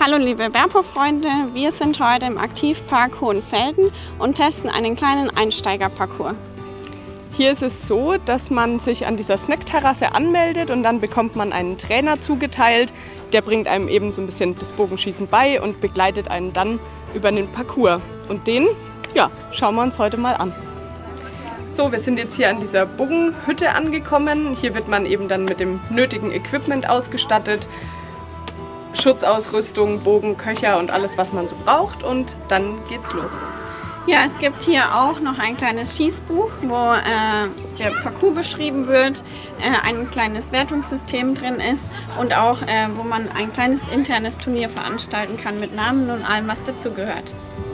Hallo liebe Berpo-Freunde, wir sind heute im Aktivpark Hohenfelden und testen einen kleinen Einsteigerparcours. Hier ist es so, dass man sich an dieser Snackterrasse anmeldet und dann bekommt man einen Trainer zugeteilt. Der bringt einem eben so ein bisschen das Bogenschießen bei und begleitet einen dann über den Parcours. Und den, ja, schauen wir uns heute mal an. So, wir sind jetzt hier an dieser Bogenhütte angekommen. Hier wird man eben dann mit dem nötigen Equipment ausgestattet. Schutzausrüstung, Bogen, Köcher und alles, was man so braucht. Und dann geht's los. Ja, es gibt hier auch noch ein kleines Schießbuch, wo der Parcours beschrieben wird, ein kleines Wertungssystem drin ist und auch, wo man ein kleines internes Turnier veranstalten kann mit Namen und allem, was dazugehört.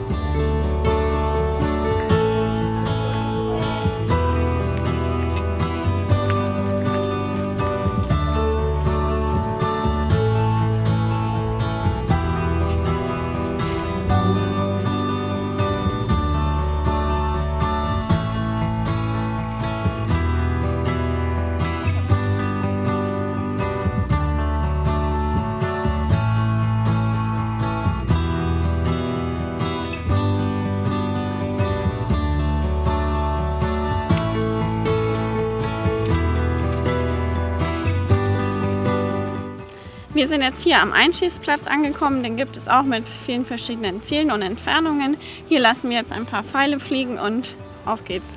Wir sind jetzt hier am Einschießplatz angekommen, den gibt es auch mit vielen verschiedenen Zielen und Entfernungen. Hier lassen wir jetzt ein paar Pfeile fliegen und auf geht's.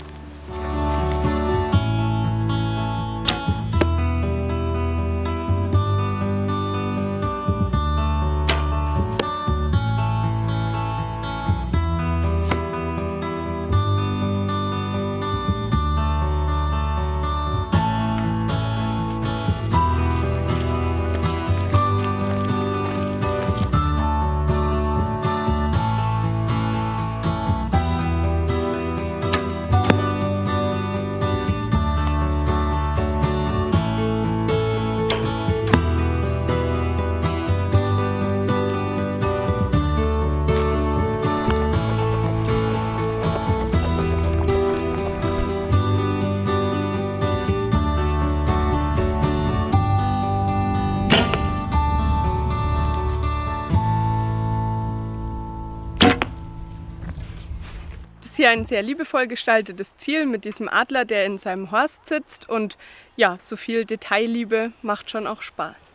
Hier ein sehr liebevoll gestaltetes Ziel mit diesem Adler, der in seinem Horst sitzt, und ja, so viel Detailliebe macht schon auch Spaß.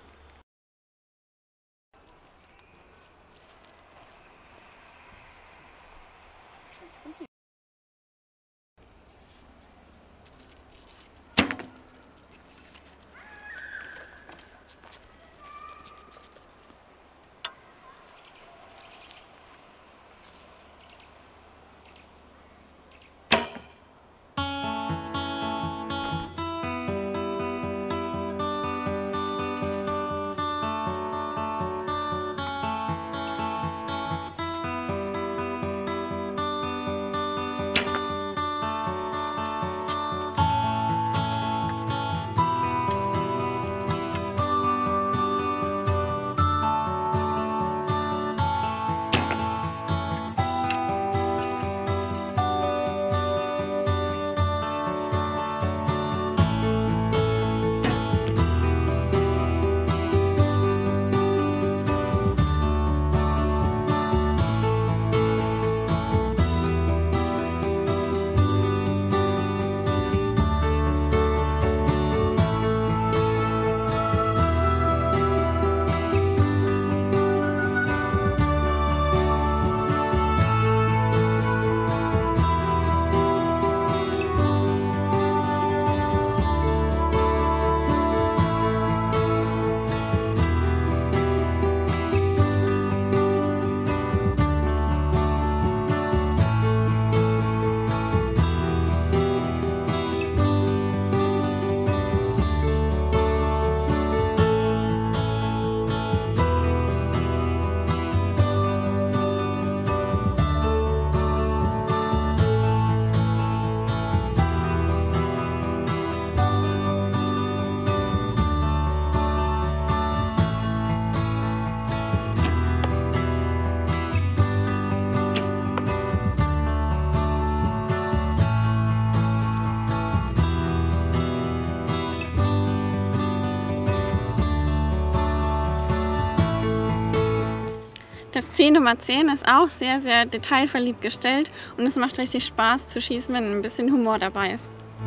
Das Ziel Nummer 10 ist auch sehr, sehr detailverliebt gestellt und es macht richtig Spaß zu schießen, wenn ein bisschen Humor dabei ist.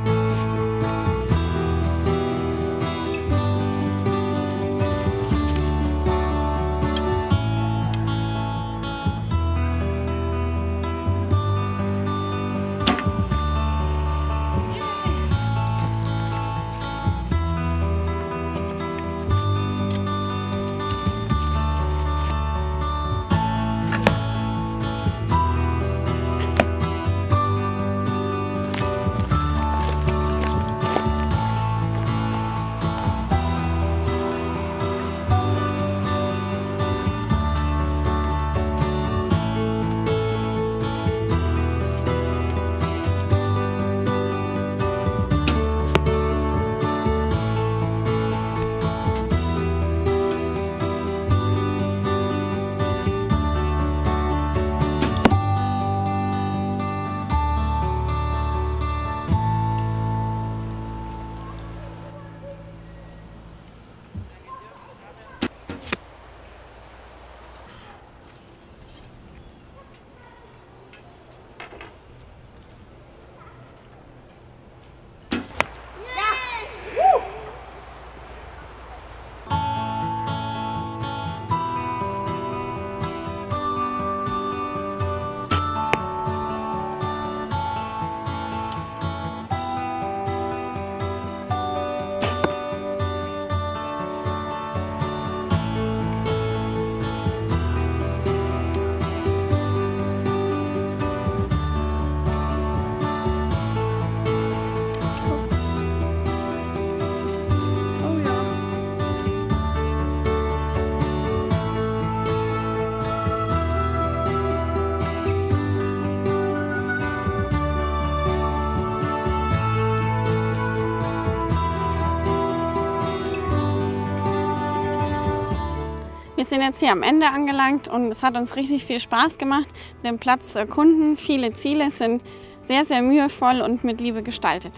Wir sind jetzt hier am Ende angelangt und es hat uns richtig viel Spaß gemacht, den Platz zu erkunden. Viele Ziele sind sehr, sehr mühevoll und mit Liebe gestaltet.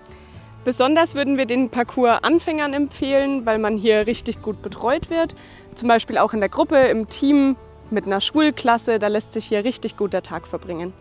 Besonders würden wir den Parcours Anfängern empfehlen, weil man hier richtig gut betreut wird. Zum Beispiel auch in der Gruppe, im Team, mit einer Schulklasse. Da lässt sich hier richtig gut der Tag verbringen.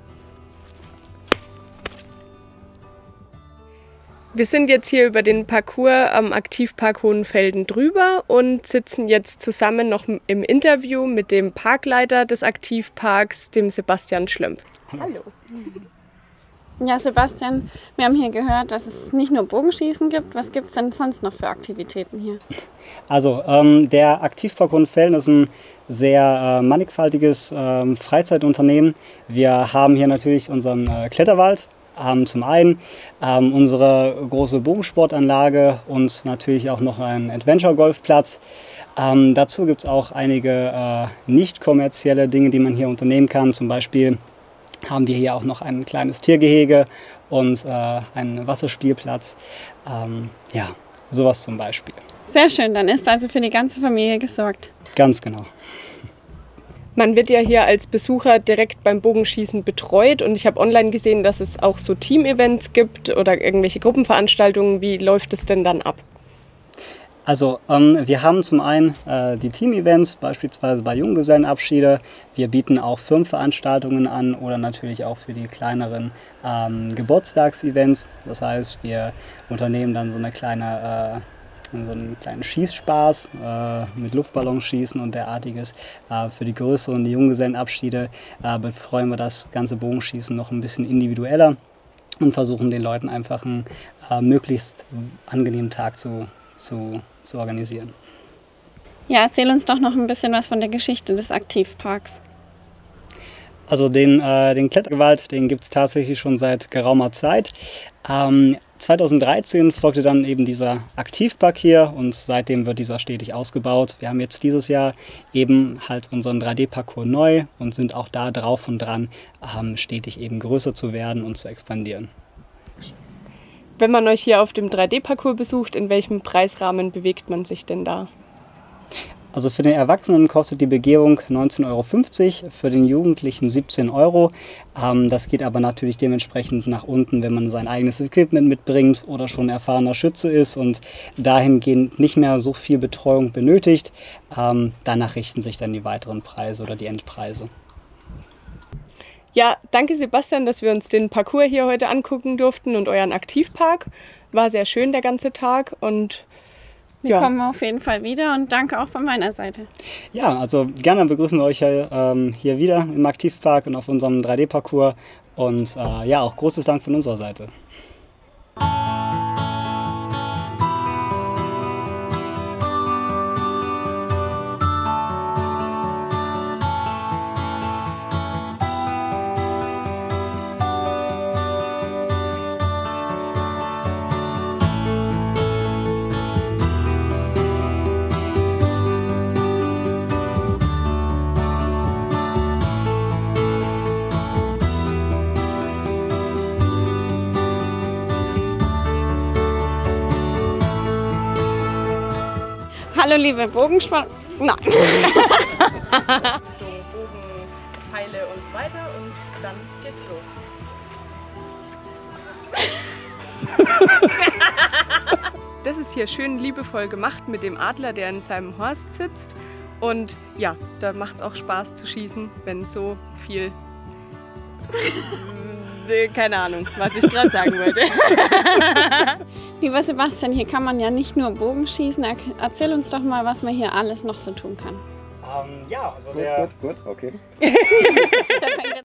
Wir sind jetzt hier über den Parcours am Aktivpark Hohenfelden drüber und sitzen jetzt zusammen noch im Interview mit dem Parkleiter des Aktivparks, dem Sebastian Schlömp. Hallo. Ja, Sebastian, wir haben hier gehört, dass es nicht nur Bogenschießen gibt. Was gibt es denn sonst noch für Aktivitäten hier? Also der Aktivpark Hohenfelden ist ein sehr mannigfaltiges Freizeitunternehmen. Wir haben hier natürlich unseren Kletterwald, haben zum einen unsere große Bogensportanlage und natürlich auch noch einen Adventure-Golfplatz. Dazu gibt es auch einige nicht kommerzielle Dinge, die man hier unternehmen kann. Zum Beispiel haben wir hier auch noch ein kleines Tiergehege und einen Wasserspielplatz. Ja, sowas zum Beispiel. Sehr schön, dann ist also für die ganze Familie gesorgt. Ganz genau. Man wird ja hier als Besucher direkt beim Bogenschießen betreut und ich habe online gesehen, dass es auch so Team-Events gibt oder irgendwelche Gruppenveranstaltungen. Wie läuft es denn dann ab? Also wir haben zum einen die Team-Events, beispielsweise bei Junggesellenabschiede. Wir bieten auch Firmenveranstaltungen an oder natürlich auch für die kleineren Geburtstagsevents. Das heißt, wir unternehmen dann so einen kleinen Schießspaß mit Luftballonschießen und derartiges. Für die größeren die Junggesellenabschiede betreuen wir das ganze Bogenschießen noch ein bisschen individueller und versuchen den Leuten einfach einen möglichst angenehmen Tag zu organisieren. Ja, erzähl uns doch noch ein bisschen was von der Geschichte des Aktivparks. Also den Kletterwald, den gibt es tatsächlich schon seit geraumer Zeit. 2013 folgte dann eben dieser Aktivpark hier und seitdem wird dieser stetig ausgebaut. Wir haben jetzt dieses Jahr eben halt unseren 3D-Parcours neu und sind auch da drauf und dran, stetig eben größer zu werden und zu expandieren. Wenn man euch hier auf dem 3D-Parcours besucht, in welchem Preisrahmen bewegt man sich denn da? Also für den Erwachsenen kostet die Begehung 19,50 €, für den Jugendlichen 17 €. Das geht aber natürlich dementsprechend nach unten, wenn man sein eigenes Equipment mitbringt oder schon erfahrener Schütze ist und dahingehend nicht mehr so viel Betreuung benötigt. Danach richten sich dann die weiteren Preise oder die Endpreise. Ja, danke Sebastian, dass wir uns den Parcours hier heute angucken durften und euren Aktivpark. War sehr schön der ganze Tag und wir kommen auf jeden Fall wieder und danke auch von meiner Seite. Ja, also gerne begrüßen wir euch hier wieder im Aktivpark und auf unserem 3D-Parcours und ja, auch großes Dank von unserer Seite. Hallo liebe Bogensport... Nein. Bogen, Pfeile und so weiter und dann geht's los. Das ist hier schön liebevoll gemacht mit dem Adler, der in seinem Horst sitzt. Und ja, da macht es auch Spaß zu schießen, wenn so viel... Keine Ahnung, was ich gerade sagen wollte. Lieber Sebastian, hier kann man ja nicht nur Bogen schießen. Erzähl uns doch mal, was man hier alles noch so tun kann. Ja, also Gut, okay. Da fängt